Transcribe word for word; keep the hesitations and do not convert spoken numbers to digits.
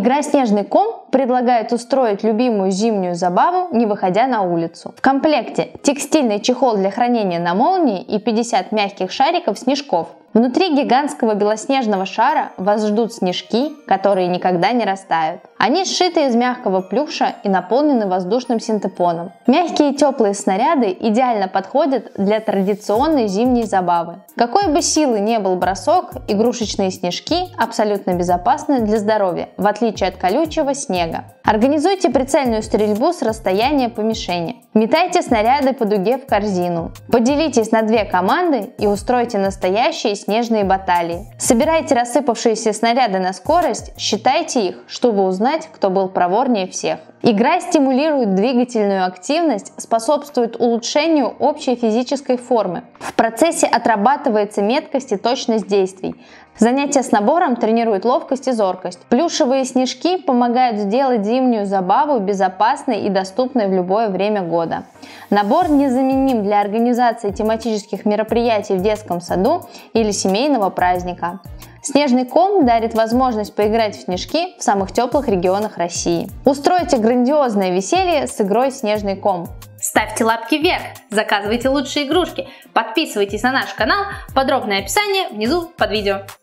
Игра «Снежный ком» предлагает устроить любимую зимнюю забаву, не выходя на улицу. В комплекте текстильный чехол для хранения на молнии и пятьдесят мягких шариков снежков. Внутри гигантского белоснежного шара вас ждут снежки, которые никогда не растают. Они сшиты из мягкого плюша и наполнены воздушным синтепоном. Мягкие и теплые снаряды идеально подходят для традиционной зимней забавы. Какой бы силы ни был бросок, игрушечные снежки абсолютно безопасны для здоровья, в отличие от колючего снега. Организуйте прицельную стрельбу с расстояния по мишени. Метайте снаряды по дуге в корзину. Поделитесь на две команды и устройте настоящие снежные баталии. Собирайте рассыпавшиеся снаряды на скорость, считайте их, чтобы узнать, кто был проворнее всех. Игра стимулирует двигательную активность, способствует улучшению общей физической формы. В процессе отрабатывается меткость и точность действий. Занятия с набором тренируют ловкость и зоркость. Плюшевые снежки помогают сделать зимнюю забаву безопасной и доступной в любое время года. Набор незаменим для организации тематических мероприятий в детском саду или семейного праздника. «Снежный ком» дарит возможность поиграть в снежки в самых теплых регионах России. Устройте грандиозное веселье с игрой «Снежный ком». Ставьте лапки вверх, заказывайте лучшие игрушки, подписывайтесь на наш канал, подробное описание внизу под видео.